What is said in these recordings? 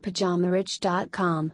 PajamaRich.com.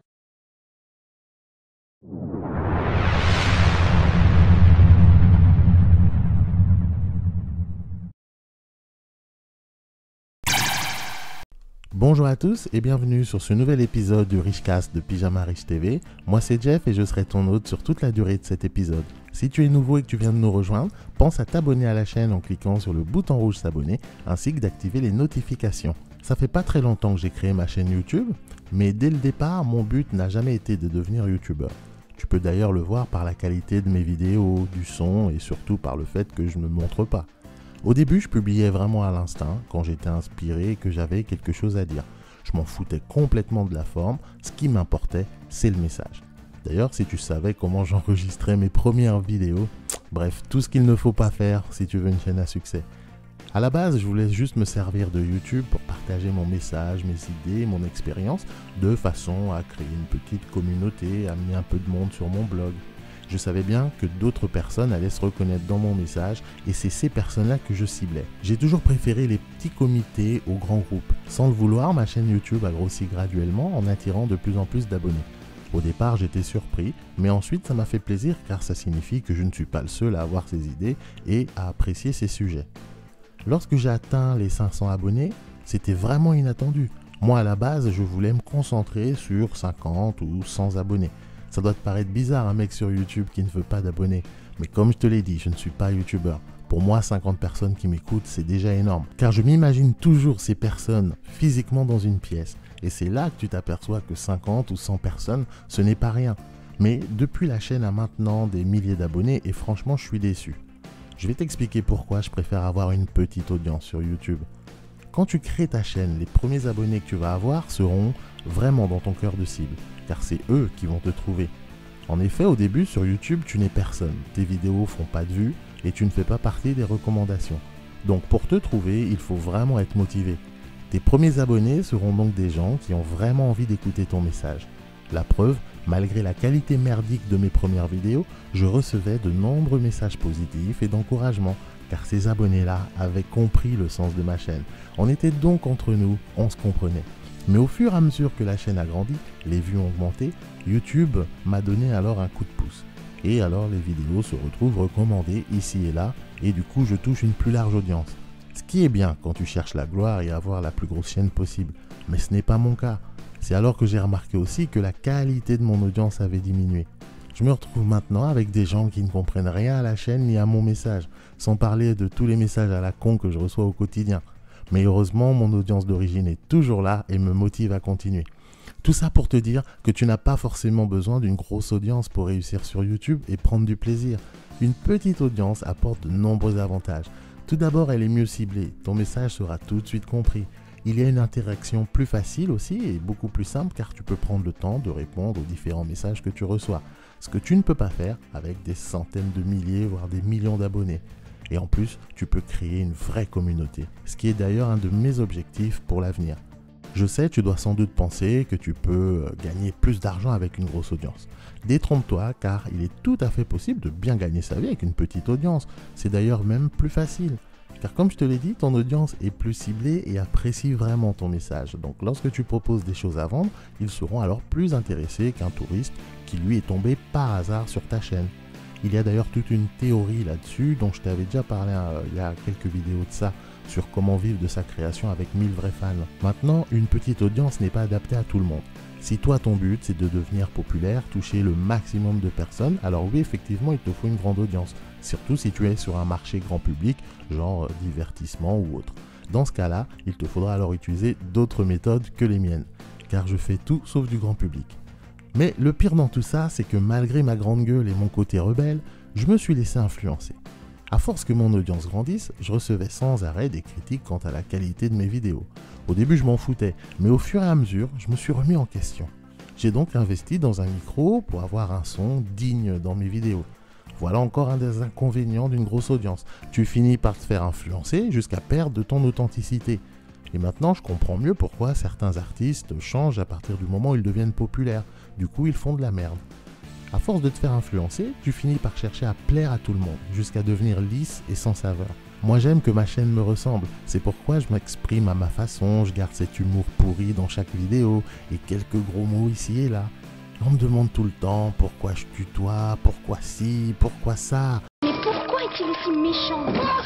Bonjour à tous et bienvenue sur ce nouvel épisode du Richcast de Pyjama Rich TV. Moi c'est Jeff et je serai ton hôte sur toute la durée de cet épisode. Si tu es nouveau et que tu viens de nous rejoindre, pense à t'abonner à la chaîne en cliquant sur le bouton rouge s'abonner ainsi que d'activer les notifications. Ça fait pas très longtemps que j'ai créé ma chaîne YouTube, mais dès le départ, mon but n'a jamais été de devenir youtubeur. Tu peux d'ailleurs le voir par la qualité de mes vidéos, du son et surtout par le fait que je ne me montre pas. Au début, je publiais vraiment à l'instinct, quand j'étais inspiré et que j'avais quelque chose à dire. Je m'en foutais complètement de la forme, ce qui m'importait, c'est le message. D'ailleurs, si tu savais comment j'enregistrais mes premières vidéos, bref, tout ce qu'il ne faut pas faire si tu veux une chaîne à succès. À la base, je voulais juste me servir de YouTube pour partager mon message, mes idées, mon expérience, de façon à créer une petite communauté, amener un peu de monde sur mon blog. Je savais bien que d'autres personnes allaient se reconnaître dans mon message et c'est ces personnes-là que je ciblais. J'ai toujours préféré les petits comités aux grands groupes. Sans le vouloir, ma chaîne YouTube a grossi graduellement en attirant de plus en plus d'abonnés. Au départ, j'étais surpris, mais ensuite ça m'a fait plaisir car ça signifie que je ne suis pas le seul à avoir ces idées et à apprécier ces sujets. Lorsque j'ai atteint les 500 abonnés, c'était vraiment inattendu. Moi à la base, je voulais me concentrer sur 50 ou 100 abonnés. Ça doit te paraître bizarre un mec sur YouTube qui ne veut pas d'abonnés. Mais comme je te l'ai dit, je ne suis pas youtubeur. Pour moi, 50 personnes qui m'écoutent, c'est déjà énorme. Car je m'imagine toujours ces personnes physiquement dans une pièce. Et c'est là que tu t'aperçois que 50 ou 100 personnes, ce n'est pas rien. Mais depuis la chaîne a maintenant des milliers d'abonnés et franchement, je suis déçu. Je vais t'expliquer pourquoi je préfère avoir une petite audience sur YouTube. Quand tu crées ta chaîne, les premiers abonnés que tu vas avoir seront vraiment dans ton cœur de cible. Car c'est eux qui vont te trouver. En effet, au début, sur YouTube, tu n'es personne. Tes vidéos font pas de vues et tu ne fais pas partie des recommandations. Donc pour te trouver, il faut vraiment être motivé. Tes premiers abonnés seront donc des gens qui ont vraiment envie d'écouter ton message. La preuve, malgré la qualité merdique de mes premières vidéos, je recevais de nombreux messages positifs et d'encouragement, car ces abonnés-là avaient compris le sens de ma chaîne. On était donc entre nous, on se comprenait. Mais au fur et à mesure que la chaîne a grandi, les vues ont augmenté, YouTube m'a donné alors un coup de pouce. Et alors les vidéos se retrouvent recommandées ici et là, et du coup je touche une plus large audience. Ce qui est bien quand tu cherches la gloire et avoir la plus grosse chaîne possible, mais ce n'est pas mon cas. C'est alors que j'ai remarqué aussi que la qualité de mon audience avait diminué. Je me retrouve maintenant avec des gens qui ne comprennent rien à la chaîne ni à mon message, sans parler de tous les messages à la con que je reçois au quotidien. Mais heureusement, mon audience d'origine est toujours là et me motive à continuer. Tout ça pour te dire que tu n'as pas forcément besoin d'une grosse audience pour réussir sur YouTube et prendre du plaisir. Une petite audience apporte de nombreux avantages. Tout d'abord, elle est mieux ciblée. Ton message sera tout de suite compris. Il y a une interaction plus facile aussi et beaucoup plus simple car tu peux prendre le temps de répondre aux différents messages que tu reçois. Ce que tu ne peux pas faire avec des centaines de milliers, voire des millions d'abonnés. Et en plus, tu peux créer une vraie communauté, ce qui est d'ailleurs un de mes objectifs pour l'avenir. Je sais, tu dois sans doute penser que tu peux gagner plus d'argent avec une grosse audience. Détrompe-toi, car il est tout à fait possible de bien gagner sa vie avec une petite audience. C'est d'ailleurs même plus facile. Car comme je te l'ai dit, ton audience est plus ciblée et apprécie vraiment ton message. Donc lorsque tu proposes des choses à vendre, ils seront alors plus intéressés qu'un touriste qui lui est tombé par hasard sur ta chaîne. Il y a d'ailleurs toute une théorie là-dessus dont je t'avais déjà parlé il y a quelques vidéos de ça sur comment vivre de sa création avec 1000 vrais fans. Maintenant, une petite audience n'est pas adaptée à tout le monde. Si toi ton but c'est de devenir populaire, toucher le maximum de personnes, alors oui effectivement il te faut une grande audience, surtout si tu es sur un marché grand public, genre divertissement ou autre. Dans ce cas-là, il te faudra alors utiliser d'autres méthodes que les miennes, car je fais tout sauf du grand public. Mais le pire dans tout ça, c'est que malgré ma grande gueule et mon côté rebelle, je me suis laissé influencer. À force que mon audience grandisse, je recevais sans arrêt des critiques quant à la qualité de mes vidéos. Au début, je m'en foutais, mais au fur et à mesure, je me suis remis en question. J'ai donc investi dans un micro pour avoir un son digne dans mes vidéos. Voilà encore un des inconvénients d'une grosse audience. Tu finis par te faire influencer jusqu'à perdre de ton authenticité. Et maintenant, je comprends mieux pourquoi certains artistes changent à partir du moment où ils deviennent populaires. Du coup, ils font de la merde. À force de te faire influencer, tu finis par chercher à plaire à tout le monde, jusqu'à devenir lisse et sans saveur. Moi j'aime que ma chaîne me ressemble, c'est pourquoi je m'exprime à ma façon, je garde cet humour pourri dans chaque vidéo et quelques gros mots ici et là. On me demande tout le temps pourquoi je tutoie, pourquoi ci, pourquoi ça. Mais pourquoi est-il aussi méchant?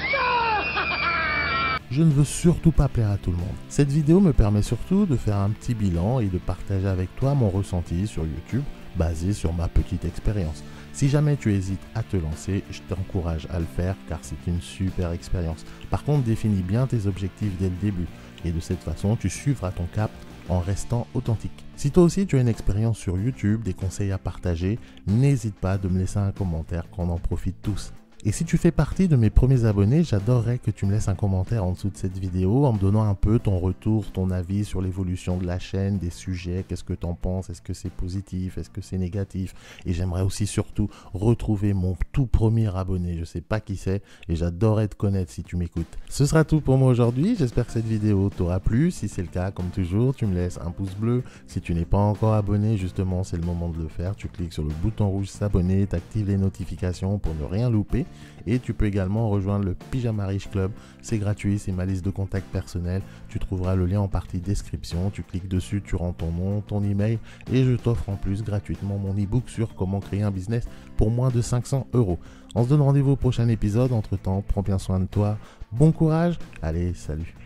Je ne veux surtout pas plaire à tout le monde. Cette vidéo me permet surtout de faire un petit bilan et de partager avec toi mon ressenti sur YouTube basé sur ma petite expérience. Si jamais tu hésites à te lancer, je t'encourage à le faire car c'est une super expérience. Par contre, définis bien tes objectifs dès le début et de cette façon, tu suivras ton cap en restant authentique. Si toi aussi tu as une expérience sur YouTube, des conseils à partager, n'hésite pas de me laisser un commentaire qu'on en profite tous. Et si tu fais partie de mes premiers abonnés, j'adorerais que tu me laisses un commentaire en dessous de cette vidéo en me donnant un peu ton retour, ton avis sur l'évolution de la chaîne, des sujets, qu'est-ce que tu en penses, est-ce que c'est positif, est-ce que c'est négatif. Et j'aimerais aussi surtout retrouver mon tout premier abonné, je sais pas qui c'est et j'adorerais te connaître si tu m'écoutes. Ce sera tout pour moi aujourd'hui, j'espère que cette vidéo t'aura plu. Si c'est le cas, comme toujours, tu me laisses un pouce bleu. Si tu n'es pas encore abonné, justement c'est le moment de le faire. Tu cliques sur le bouton rouge s'abonner, tu actives les notifications pour ne rien louper. Et tu peux également rejoindre le Pyjama Riche Club, c'est gratuit, c'est ma liste de contacts personnels, tu trouveras le lien en partie description, tu cliques dessus, tu rentres ton nom, ton email et je t'offre en plus gratuitement mon e-book sur comment créer un business pour moins de 500 €. On se donne rendez-vous au prochain épisode, entre temps prends bien soin de toi, bon courage, allez salut.